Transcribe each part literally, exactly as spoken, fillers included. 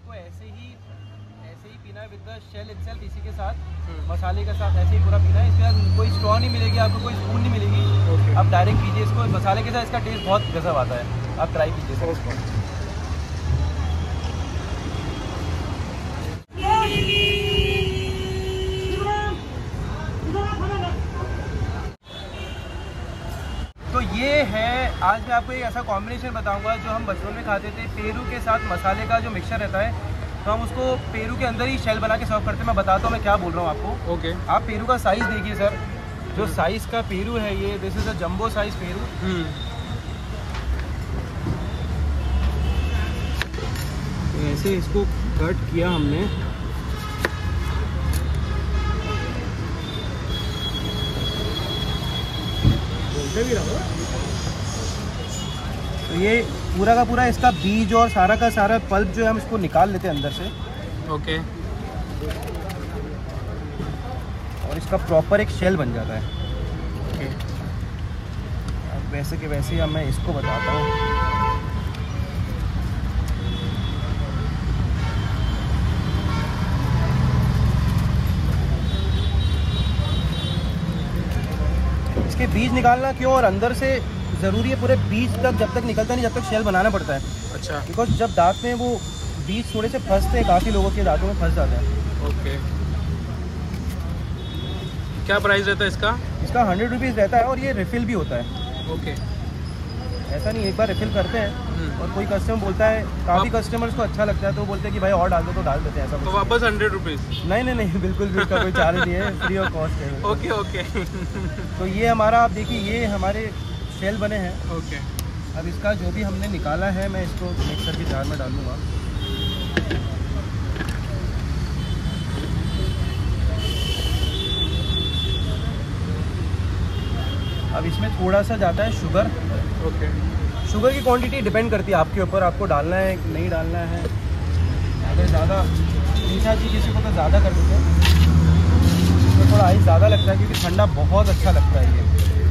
इसको ऐसे ही ऐसे ही पीना है विद द शेल इटसेल्फ, इसी के साथ मसाले के साथ ऐसे ही पूरा पीना है। इसके साथ कोई स्ट्रॉ नहीं मिलेगी आपको, कोई स्पून नहीं मिलेगी। okay. आप डायरेक्ट पीजिए इसको मसाले के साथ, इसका टेस्ट बहुत गजब आता है। आप ट्राई कीजिए सर इसको। तो ये है, आज मैं आपको एक ऐसा कॉम्बिनेशन बताऊंगा जो हम बचपन में खाते थे। पेरू के साथ मसाले का जो मिक्सचर रहता है, तो हम उसको पेरू के अंदर ही शेल बना के सर्व करते हैं। मैं बताता हूँ मैं क्या बोल रहा हूँ आपको। Okay okay. आप पेरू का साइज़ देखिए सर, जो साइज़ का पेरू है ये, this is a jumbo size peru. ऐसे इसको कट किया हमने, बोलते भी रहो। तो ये पूरा का पूरा इसका बीज और सारा का सारा पल्प जो है हम इसको निकाल लेते हैं अंदर से। Okay okay. और इसका प्रॉपर एक शेल बन जाता है। okay. अब वैसे के वैसे ही अब मैं इसको बताता हूँ। इसके बीज निकालना क्यों और अंदर से ज़रूरी है, पूरे बीज तक जब तक निकलता नहीं, जब तक शेल बनाना पड़ता है। अच्छा। बिकॉज जब दांत में वो बीज थोड़े से फंसते हैं, काफ़ी लोगों के दांतों में फंस जाते हैं। ओके। क्या प्राइस रहता है इसका? इसका हंड्रेड रुपीज़ रहता है और ये रिफ़िल भी होता है। ओके। ऐसा नहीं, एक बार रिफ़िल करते हैं और कोई कस्टमर बोलता है, काफ़ी कस्टमर्स को अच्छा लगता है तो वो बोलते हैं कि भाई और डाल दो, तो डाल देते हैं। ऐसा तो वापस हंड्रेड रुपीज़? नहीं नहीं नहीं, बिल्कुल भी उसका कोई चार्ज नहीं है, फ्री ऑफ कॉस्ट है। Okay okay. तो ये हमारा, आप देखिए ये हमारे शेल बने हैं। Okay okay. अब इसका जो भी हमने निकाला है, मैं इसको मिक्सर की जार में डालूँगा। अब इसमें थोड़ा सा जाता है शुगर। Okay okay. शुगर की क्वांटिटी डिपेंड करती है आपके ऊपर, आपको डालना है नहीं डालना है। अगर ज़्यादा मीठा चीज़ किसी को तो ज़्यादा कर देते हैं, तो थोड़ा आइस ज़्यादा लगता है क्योंकि ठंडा बहुत अच्छा लगता है ये।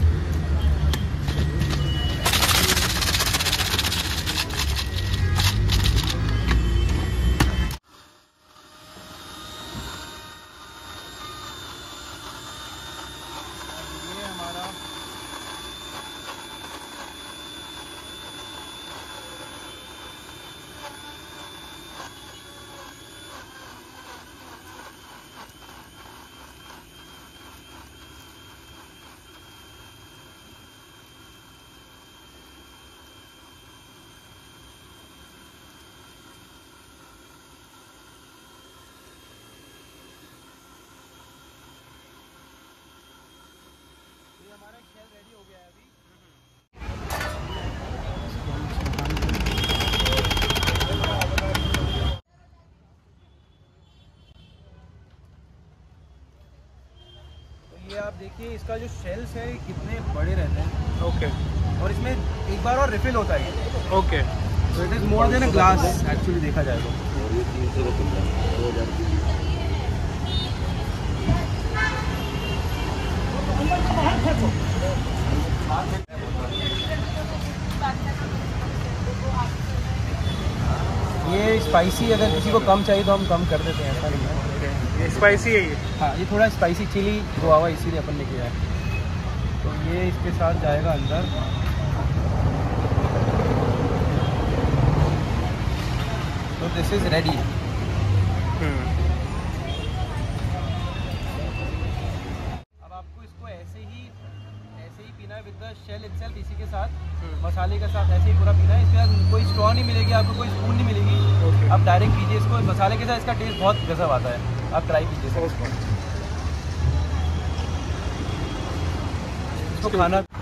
हमारा शेल रेडी हो गया है अभी। तो ये आप देखिए इसका जो शेल्स है कितने बड़े रहते हैं। Okay okay. और इसमें एक बार और रिफिल होता है। Okay okay. तो it is more than a glass actually देखा जाए तो। ये स्पाइसी अगर किसी को कम चाहिए तो हम कम कर देते हैं, ऐसा नहीं है। ये स्पाइसी है ये? हाँ, ये थोड़ा स्पाइसी चिली गुआवा इसीलिए अपन ने किया है। तो ये इसके साथ जाएगा अंदर। तो दिस इज़ रेडी। अब आपको इसको ऐसे ही ऐसे ही पीना है विद द शेल इटसेल्फ, इसी के साथ मसाले के साथ ऐसे ही पूरा पीना है। इसके साथ कोई स्ट्रॉ नहीं मिलेगी आपको, कोई स्पून नहीं मिलेगी। okay. आप डायरेक्ट पीजिए इसको मसाले के साथ, इसका टेस्ट बहुत गजब आता है। आप ट्राई कीजिए सर इसको। इसको खाना